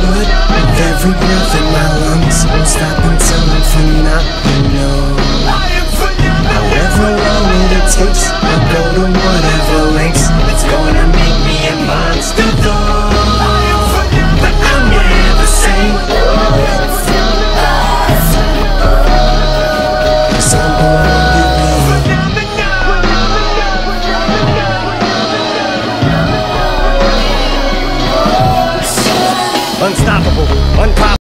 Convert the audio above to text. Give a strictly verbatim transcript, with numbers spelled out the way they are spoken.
good. With every breath in my lungs, won't stop